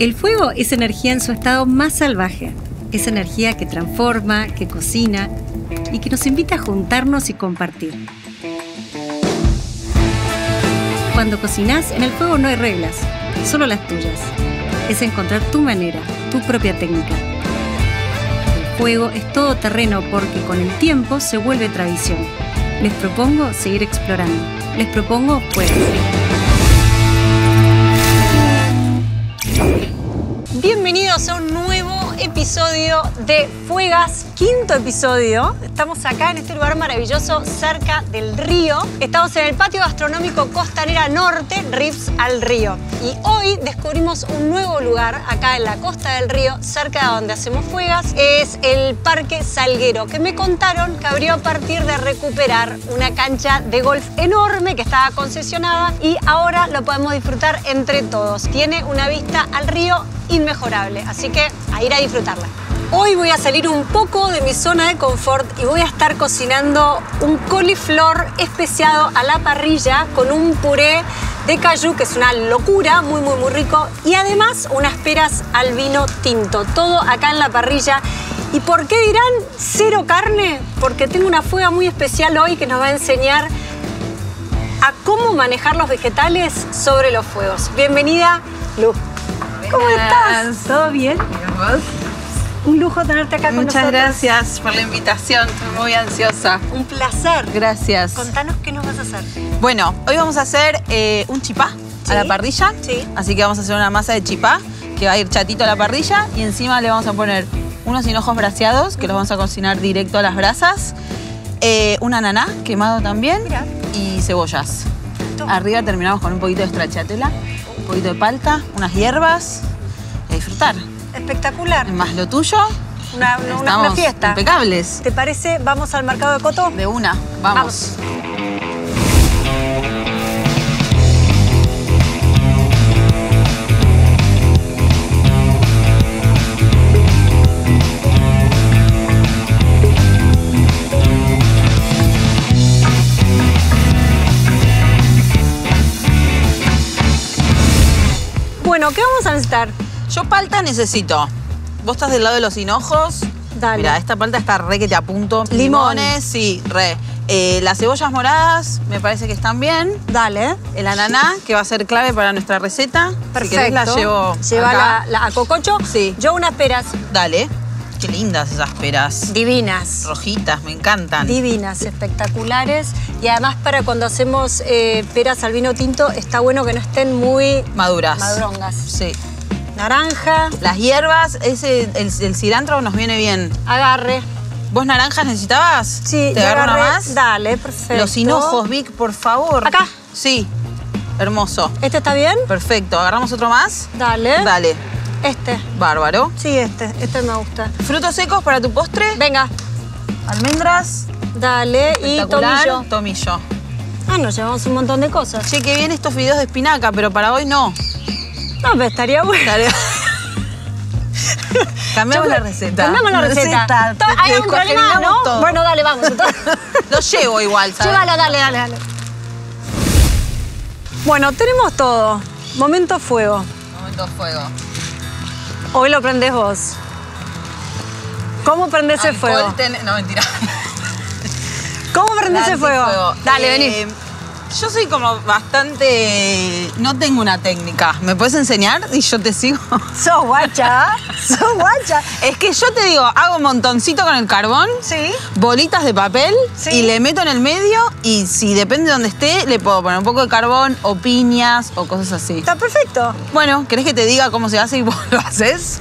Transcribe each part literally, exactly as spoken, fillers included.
El fuego es energía en su estado más salvaje. Es energía que transforma, que cocina y que nos invita a juntarnos y compartir. Cuando cocinás, en el fuego no hay reglas, solo las tuyas. Es encontrar tu manera, tu propia técnica. El fuego es todo terreno porque con el tiempo se vuelve tradición. Les propongo seguir explorando. Les propongo fuego. Bienvenidos a un nuevo episodio de Fuegas, quinto episodio. Estamos acá en este lugar maravilloso cerca del río. Estamos en el patio gastronómico Costanera Norte, Riffs al Río. Y hoy descubrimos un nuevo lugar acá en la costa del río, cerca de donde hacemos fuegas. Es el Parque Salguero, que me contaron que abrió a partir de recuperar una cancha de golf enorme que estaba concesionada y ahora lo podemos disfrutar entre todos. Tiene una vista al río inmejorable, así que a ir a disfrutarla. Hoy voy a salir un poco de mi zona de confort y voy a estar cocinando un coliflor especiado a la parrilla con un puré de cayú, que es una locura, muy muy muy rico, y además unas peras al vino tinto, todo acá en la parrilla. ¿Y por qué dirán cero carne? Porque tengo una fuega muy especial hoy que nos va a enseñar a cómo manejar los vegetales sobre los fuegos. Bienvenida, Lu. ¿Cómo estás? ¿Todo bien? Un lujo tenerte acá con Muchas nosotros. Muchas gracias por la invitación, estoy muy ansiosa. Un placer. Gracias. Contanos qué nos vas a hacer. Bueno, hoy vamos a hacer eh, un chipá ¿Sí? a la parrilla. Sí. Así que vamos a hacer una masa de chipá que va a ir chatito a la parrilla y encima le vamos a poner unos hinojos braseados que los vamos a cocinar directo a las brasas, eh, un ananá quemado también. Mirá. Y cebollas. Toma. Arriba terminamos con un poquito de stracciatella, un poquito de palta, unas hierbas y a disfrutar. Espectacular. Más lo tuyo. Una, una, una fiesta. Impecables. ¿Te parece? ¿Vamos al mercado de Coto? De una. Vamos. Vamos. Bueno, ¿qué vamos a necesitar? Yo palta necesito. Vos estás del lado de los hinojos. Dale. Mira, esta palta está re que te apunto. Limón. Limones, sí, re. Eh, las cebollas moradas me parece que están bien. Dale. El ananá, que va a ser clave para nuestra receta. Perfecto. Si querés la llevo Lleva acá. La, la a cococho. Sí. Yo unas peras. Dale. Qué lindas esas peras. Divinas. Rojitas, me encantan. Divinas, espectaculares. Y además para cuando hacemos eh, peras al vino tinto está bueno que no estén muy maduras. Madurongas. Sí. Naranja. Las hierbas, ese, el, el cilantro nos viene bien. Agarre. ¿Vos naranjas necesitabas? Sí. ¿Te agarro una más? Dale, perfecto. Los hinojos, Vic, por favor. ¿Acá? Sí. Hermoso. ¿Este está bien? Perfecto. ¿Agarramos otro más? Dale. Dale. Este. Bárbaro. Sí, este. Este me gusta. ¿Frutos secos para tu postre? Venga. Almendras. Dale. Y tomillo. Tomillo. Ah, nos llevamos un montón de cosas. Che, qué bien estos fideos de espinaca, pero para hoy no. No, pero estaría bueno. Estaría... Cambiamos la receta. Cambiamos la receta. receta. Hay un problema, ¿no? Todo. Bueno, dale, vamos. Lo llevo igual, ¿sabes? Llévalo, dale, dale, dale. Bueno, tenemos todo. Momento fuego. Momento fuego. Hoy lo prendés vos. ¿Cómo prendés el fuego? Ten... No, mentira. ¿Cómo prendés el fuego? fuego? Dale, eh, vení. Yo soy como bastante... No tengo una técnica. ¿Me puedes enseñar y yo te sigo? Sos guacha, sos guacha. Es que yo te digo, hago un montoncito con el carbón. Sí. Bolitas de papel. Sí. Y le meto en el medio y si depende de donde esté, le puedo poner un poco de carbón o piñas o cosas así. Está perfecto. Bueno, ¿querés que te diga cómo se hace y vos lo haces?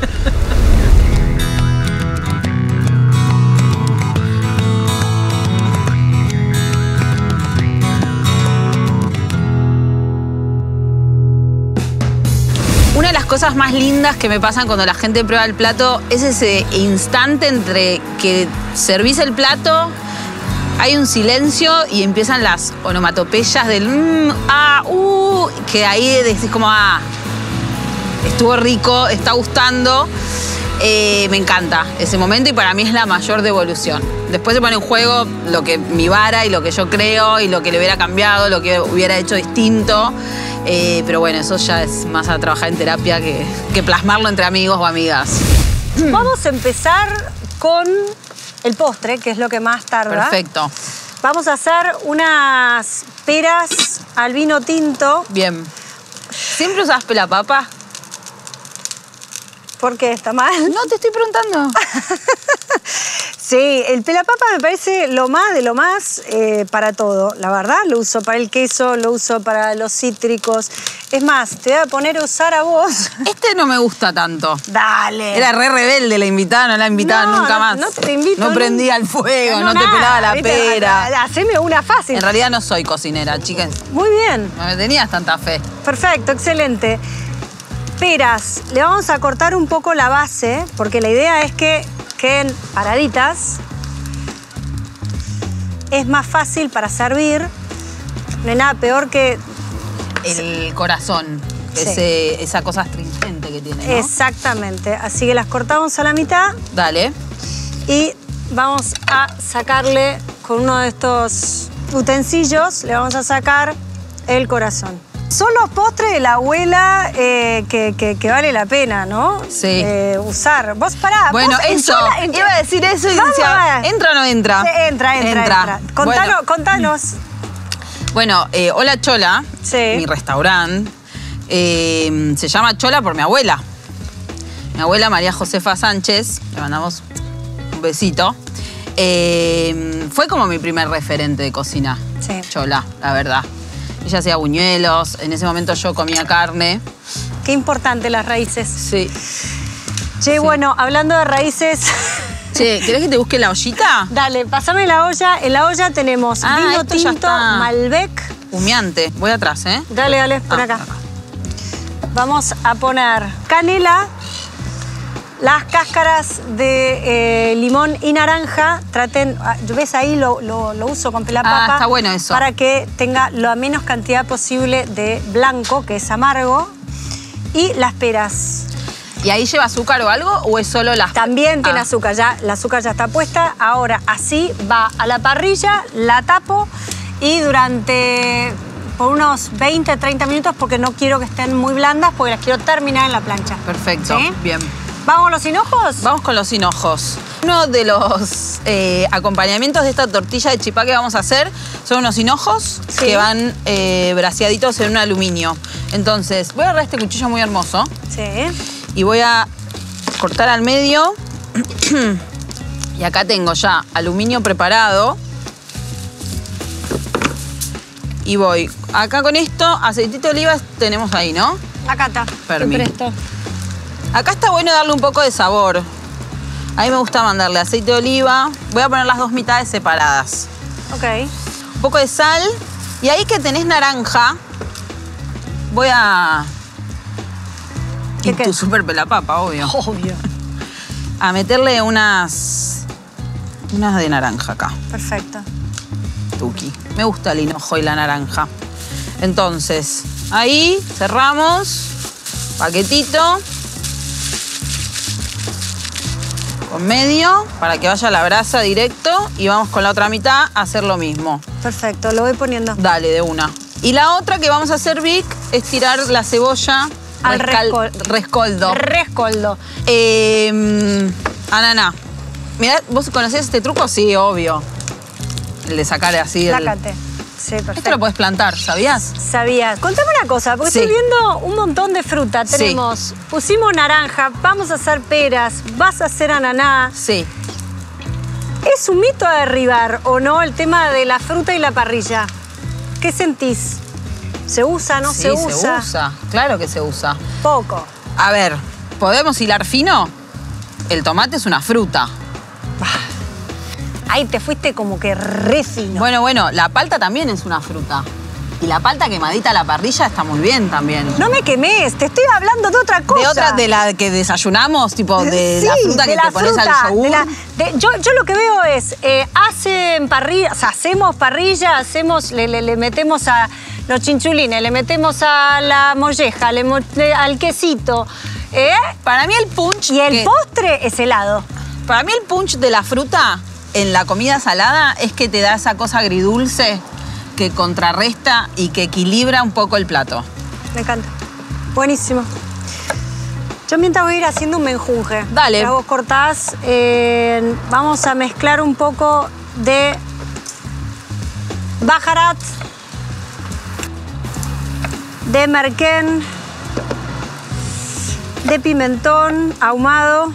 Una de las cosas más lindas que me pasan cuando la gente prueba el plato es ese instante entre que servís el plato, hay un silencio y empiezan las onomatopeyas del mmm, ah, uh, que ahí decís como, ah, estuvo rico, está gustando. Eh, me encanta ese momento y para mí es la mayor devolución. Después se pone en juego lo que mi vara y lo que yo creo y lo que le hubiera cambiado, lo que hubiera hecho distinto. Eh, pero bueno, eso ya es más a trabajar en terapia que, que plasmarlo entre amigos o amigas. Vamos a empezar con el postre, que es lo que más tarda. Perfecto. Vamos a hacer unas peras al vino tinto. Bien. ¿Siempre usas pelapapa? ¿Por qué? ¿Está mal? No, te estoy preguntando. Sí, el pelapapa me parece lo más de lo más eh, para todo, la verdad. Lo uso para el queso, lo uso para los cítricos. Es más, te voy a poner a usar a vos. Este no me gusta tanto. Dale. Era re rebelde la invitada, no la invitaban No, nunca no, más. no te invito, No no. prendía el fuego, no, No, te nada, pelaba la ¿viste? pera. Haceme una fácil. En realidad no soy cocinera, chicas. Muy bien. No me tenías tanta fe. Perfecto, excelente. Peras, le vamos a cortar un poco la base, porque la idea es que queden paraditas. Es más fácil para servir. No hay nada peor que... El corazón, Sí. ese, esa cosa astringente que tiene, ¿no? Exactamente. Así que las cortamos a la mitad Dale. y vamos a sacarle con uno de estos utensilios, le vamos a sacar el corazón. Son los postres de la abuela eh, que, que, que vale la pena, ¿no? Sí. Eh, usar. Vos pará. Bueno, vos en eso. Chola- en- Iba a decir eso y Vamos decía, a ver. ¿entra o no entra? Sí, entra, entra, entra. Contanos. Bueno, contanos. bueno eh, Hola Chola, Sí. mi restaurante, eh, se llama Chola por mi abuela. Mi abuela María Josefa Sánchez, le mandamos un besito. Eh, fue como mi primer referente de cocina. Sí. Chola, la verdad. Ella hacía buñuelos, en ese momento yo comía carne. Qué importante las raíces. Sí. Che, Sí. bueno, hablando de raíces... Che, ¿querés que te busque la ollita? Dale, pasame la olla. En la olla tenemos Ah, vino esto ya tinto, está. Malbec. Humeante. Voy atrás, ¿eh? Dale, dale, por Ah, acá. Vamos a poner canela, las cáscaras de eh, limón y naranja. Traten, ah, ¿ves ahí? Lo, lo, lo uso con pelapapa. Ah, está bueno eso. Para que tenga la menos cantidad posible de blanco, que es amargo. Y las peras. ¿Y ahí lleva azúcar o algo o es solo las... También tiene Ah. azúcar, ya, el azúcar ya está puesta. Ahora así va a la parrilla, la tapo y durante por unos veinte, treinta minutos, porque no quiero que estén muy blandas, porque las quiero terminar en la plancha. Perfecto, ¿Sí? bien. ¿Vamos a los hinojos? Vamos con los hinojos. Uno de los eh, acompañamientos de esta tortilla de chipá que vamos a hacer son unos hinojos Sí. que van eh, braseaditos en un aluminio. Entonces, voy a agarrar este cuchillo muy hermoso Sí. y voy a cortar al medio. Y acá tengo ya aluminio preparado. Y voy. Acá con esto, aceitito de oliva tenemos ahí, ¿no? Acá está. Permi. Te presto. Acá está bueno darle un poco de sabor. A mí me gusta mandarle aceite de oliva. Voy a poner las dos mitades separadas. Ok. Un poco de sal. Y ahí que tenés naranja, voy a... ¿Qué Y qué? tu super pelapapa, obvio. Obvio. A meterle unas... Unas de naranja acá. Perfecto. Tuki. Me gusta el hinojo y la naranja. Entonces, ahí cerramos. Paquetito. Con medio, para que vaya la brasa directo. Y vamos con la otra mitad a hacer lo mismo. Perfecto, lo voy poniendo. Dale, de una. Y la otra que vamos a hacer, Vic, es tirar la cebolla Al rescal- rescol- rescoldo. Rescoldo. Eh, ananá. Mirá, ¿vos conocés este truco? Sí, obvio. El de sacar así el... Sácate. Sí, perfecto. Esto lo podés plantar, ¿sabías? Sabía. Contame una cosa, porque Sí. estoy viendo un montón de fruta. Sí. Tenemos, pusimos naranja, vamos a hacer peras, vas a hacer ananá. Sí. ¿Es un mito a derribar o no el tema de la fruta y la parrilla? ¿Qué sentís? ¿Se usa, no Sí, se usa? se usa. Claro que se usa. Poco. A ver, ¿podemos hilar fino? El tomate es una fruta. Ahí te fuiste como que re fino. Bueno, bueno, la palta también es una fruta. Y la palta quemadita a la parrilla está muy bien también. No me quemes, te estoy hablando de otra cosa. De otra, de la que desayunamos, tipo de Sí, la fruta de que la te pones fruta, al yogur. de la- de- yo, yo lo que veo es, eh, hacen parrilla, o sea, hacemos parrilla, hacemos, le, le- le metemos a los chinchulines, le metemos a la molleja, le mo- le- al quesito. ¿eh? Para mí el punch... Y el que- postre es helado. Para mí el punch de la fruta en la comida salada es que te da esa cosa agridulce que contrarresta y que equilibra un poco el plato. Me encanta. Buenísimo. Yo mientras voy a ir haciendo un menjunje. Dale. Ya vos cortás. Eh, vamos a mezclar un poco de baharat, de merquén, de pimentón ahumado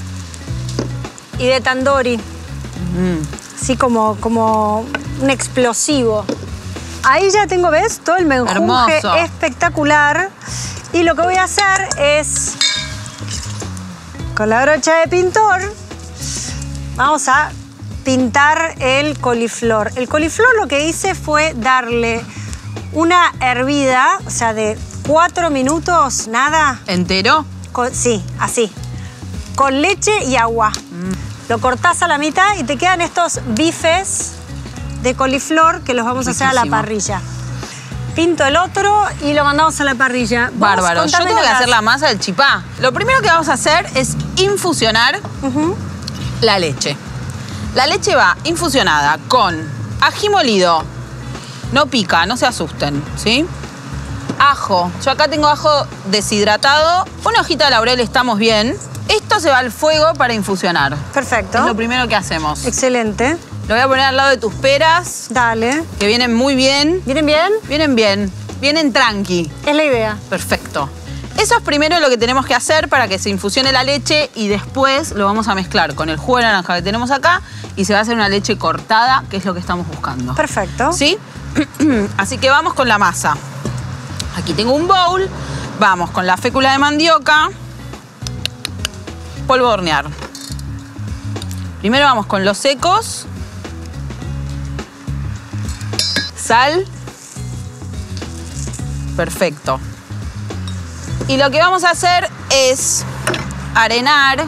y de tandoori. Mm. Así como, como un explosivo. Ahí ya tengo, ¿ves? Todo el menjunje Hermoso. espectacular. Y lo que voy a hacer es, con la brocha de pintor, vamos a pintar el coliflor. El coliflor lo que hice fue darle una hervida, o sea, de cuatro minutos, nada. ¿Entero? Con, sí, así. Con leche y agua. Mm. Lo cortás a la mitad y te quedan estos bifes de coliflor que los vamos Riquísimo. a hacer a la parrilla. Pinto el otro y lo mandamos a la parrilla. Vos Bárbaro. Yo contame tengo que las- hacer la masa del chipá. Lo primero que vamos a hacer es infusionar Ujú. la leche. La leche va infusionada con ají molido. No pica, no se asusten, ¿sí? Ajo. Yo acá tengo ajo deshidratado. Una hojita de laurel estamos bien. Esto se va al fuego para infusionar. Perfecto. Es lo primero que hacemos. Excelente. Lo voy a poner al lado de tus peras, Dale. que vienen muy bien. ¿Vienen bien? Vienen bien. Vienen tranqui. Es la idea. Perfecto. Eso es primero lo que tenemos que hacer para que se infusione la leche y después lo vamos a mezclar con el jugo de naranja que tenemos acá y se va a hacer una leche cortada, que es lo que estamos buscando. Perfecto. ¿Sí? Así que vamos con la masa. Aquí tengo un bowl. Vamos con la fécula de mandioca. Polvo de hornear. Primero vamos con los secos. Sal. Perfecto. Y lo que vamos a hacer es arenar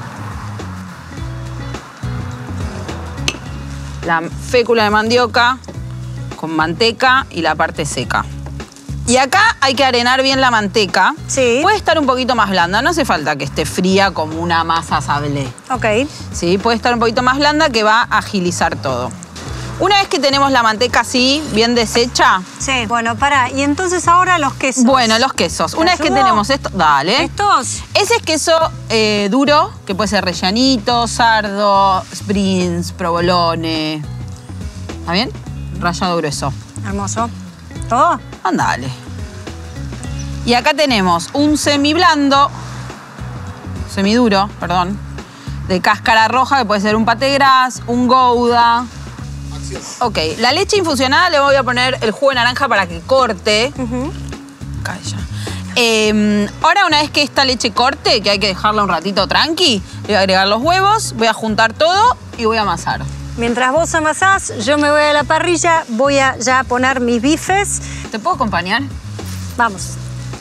la fécula de mandioca con manteca y la parte seca. Y acá hay que arenar bien la manteca. Sí. Puede estar un poquito más blanda, no hace falta que esté fría como una masa sablé. Ok. Sí, puede estar un poquito más blanda que va a agilizar todo. Una vez que tenemos la manteca así, bien deshecha, Sí. Bueno, pará. Y entonces ahora los quesos. bueno, los quesos. Una vez que ayudo? tenemos esto, dale. ¿Estos? Ese es queso eh, duro, que puede ser rellanito, sardo, sprints, provolone. ¿Está bien? Rallado grueso. Hermoso. ¿Todo? Andale. Y acá tenemos un semiblando, semiduro, perdón, de cáscara roja, que puede ser un pate gras, un gouda. Ok, la leche infusionada le voy a poner el jugo de naranja para que corte. Ujú. Calla. Eh, ahora, una vez que esta leche corte, que hay que dejarla un ratito tranqui, le voy a agregar los huevos, voy a juntar todo y voy a amasar. Mientras vos amasás, yo me voy a la parrilla, voy a ya poner mis bifes. ¿Te puedo acompañar? Vamos.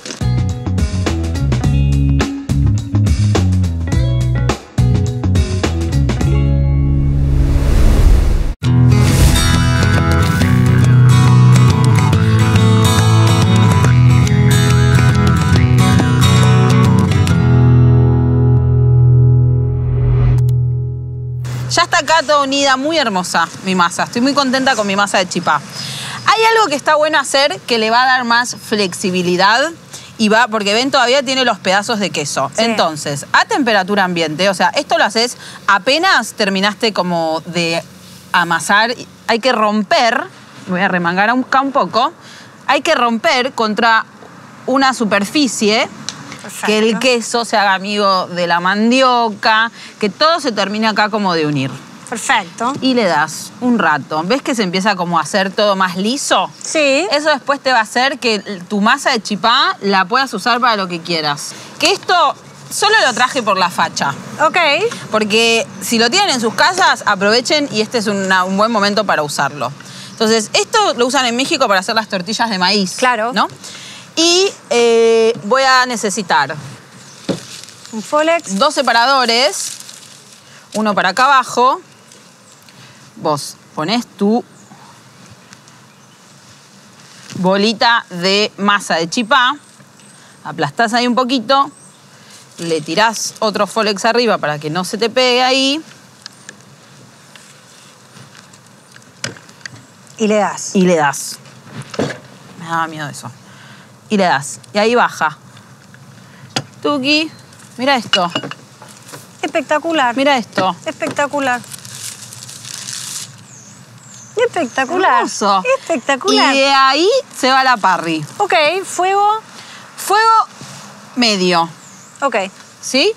Ya está acá toda unida, muy hermosa mi masa. Estoy muy contenta con mi masa de chipá. Hay algo que está bueno hacer que le va a dar más flexibilidad y va, porque ven, todavía tiene los pedazos de queso. Sí. Entonces, a temperatura ambiente, o sea, esto lo haces apenas terminaste como de amasar, hay que romper, voy a remangar acá un poco, hay que romper contra una superficie. Perfecto. Que el queso se haga amigo de la mandioca, que todo se termine acá como de unir. Perfecto. Y le das un rato. ¿Ves que se empieza como a hacer todo más liso? Sí. Eso después te va a hacer que tu masa de chipá la puedas usar para lo que quieras. Que esto solo lo traje por la facha. Ok. Porque si lo tienen en sus casas, aprovechen y este es una- un buen momento para usarlo. Entonces, esto lo usan en México para hacer las tortillas de maíz. Claro. ¿No? Y eh, voy a necesitar Un Folex. dos separadores, uno para acá abajo. Vos ponés tu bolita de masa de chipá, aplastás ahí un poquito, le tirás otro Folex arriba para que no se te pegue ahí Y le das. y le das. Me daba miedo eso. y le das. Y ahí baja. Tuki, mira esto. Espectacular. Mira esto. Espectacular. Espectacular. Hermoso. Espectacular. Y de ahí se va la parry. Ok, fuego. Fuego medio. Ok. ¿Sí?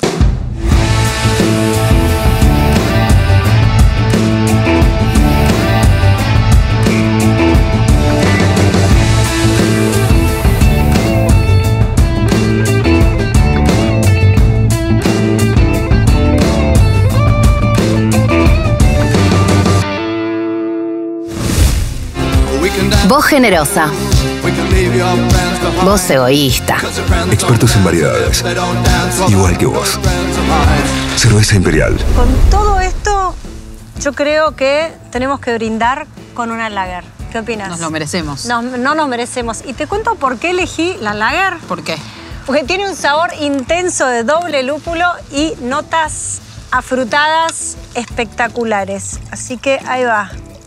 Voz generosa. Voz egoísta. Expertos en variedades. Igual que vos. Cerveza Imperial. Con todo esto, yo creo que tenemos que brindar con una lager. ¿Qué opinas? Nos lo merecemos. No, no nos merecemos. Y te cuento por qué elegí la lager. ¿Por qué? Porque tiene un sabor intenso de doble lúpulo y notas afrutadas espectaculares. Así que ahí va.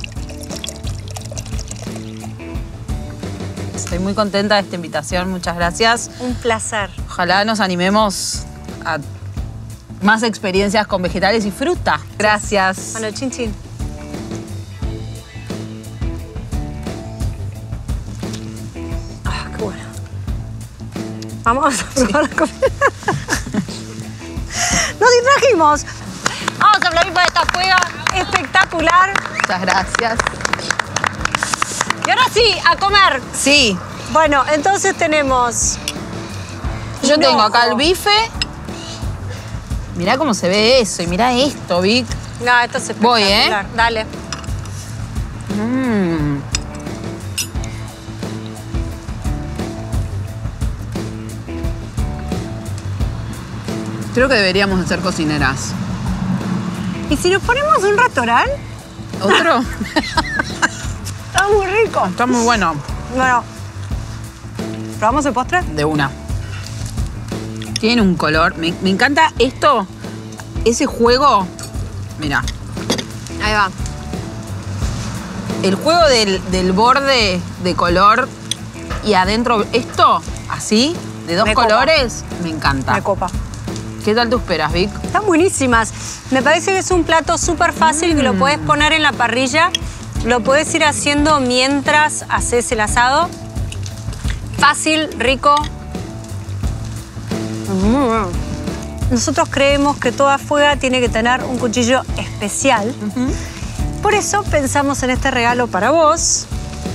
Estoy muy contenta de esta invitación, muchas gracias. Un placer. Ojalá nos animemos a más experiencias con vegetales y fruta. Gracias. Bueno, chin chin. Ah, qué bueno. Vamos a probar sí. la comida. Nos distrajimos. Vamos a aplaudir para esta juega espectacular. Muchas gracias. Y ahora sí, a comer. Sí. Bueno, entonces tenemos... Yo tengo hinojo. acá el bife. Mirá cómo se ve eso y mirá esto, Vic. No, esto es espectacular. Voy, ¿eh? Dale. Mm. Creo que deberíamos de ser cocineras. ¿Y si nos ponemos un restaurante? ¿Otro? Está muy rico. Está muy bueno. Bueno, ¿probamos el postre? De una. Tiene un color. Me, me encanta esto. Ese juego. Mira. Ahí va. El juego del, del borde de color y adentro esto, así, de dos Me copa. colores, me encanta. Me copa. ¿Qué tal tú esperas, Vic? Están buenísimas. Me parece que es un plato súper fácil mm. que lo puedes poner en la parrilla. Lo puedes ir haciendo mientras haces el asado. Fácil, rico. Mm. Nosotros creemos que toda fuega tiene que tener un cuchillo especial. Uh-huh. Por eso pensamos en este regalo para vos.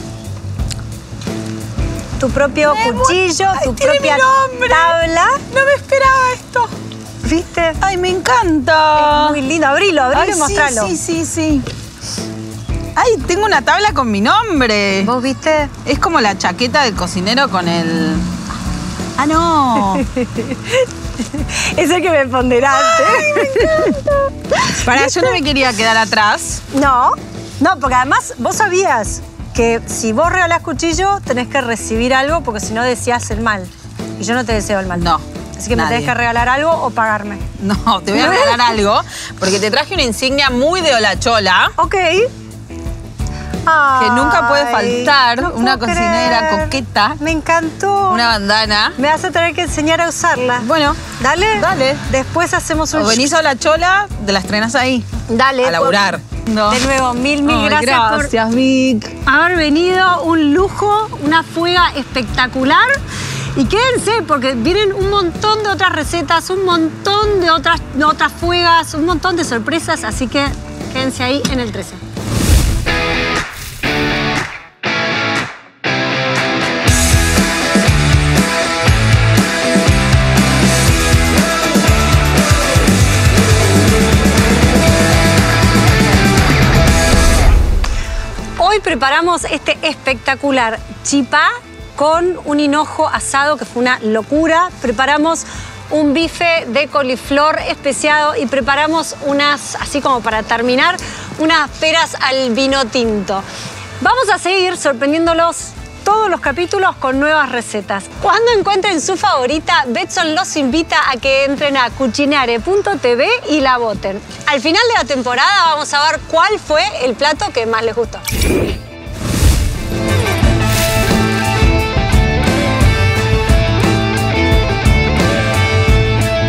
Tu propio me cuchillo, Ay, tu tiene propia mi nombre. tabla. No me esperaba esto. ¿Viste? Ay, me encanta. Es muy lindo. Abrilo, abrilo Ay, y mostralo. Sí, sí, sí, sí. Ay, tengo una tabla con mi nombre. ¿Vos viste? Es como la chaqueta del cocinero con el... Ah, no. Es el que me ponderaste. Ay, me encanta. Pará, yo no me quería quedar atrás. No, no, porque además vos sabías que si vos regalás cuchillo tenés que recibir algo porque si no deseás el mal. Y yo no te deseo el mal. No. Así que nadie. me tenés que regalar algo o pagarme. No, te voy a regalar algo porque te traje una insignia muy de Olachola. Ok. Ay, que nunca puede faltar, no una cocinera creer. coqueta. Me encantó. Una bandana. Me vas a tener que enseñar a usarla. Bueno, dale. Dale. Después hacemos un... O venís a Olachola, te la estrenás ahí. Dale. A laburar. No. De nuevo, mil, mil Ay, gracias, gracias por Vic. haber venido. Un lujo, una fuega espectacular. Y quédense, porque vienen un montón de otras recetas, un montón de otras, de otras fuegas, un montón de sorpresas. Así que quédense ahí en el trece. Hoy preparamos este espectacular chipá con un hinojo asado que fue una locura. Preparamos un bife de coliflor especiado y preparamos unas, así como para terminar, unas peras al vino tinto. Vamos a seguir sorprendiéndolos todos los capítulos con nuevas recetas. Cuando encuentren su favorita, Betson los invita a que entren a cucinare punto tv y la voten. Al final de la temporada vamos a ver cuál fue el plato que más les gustó.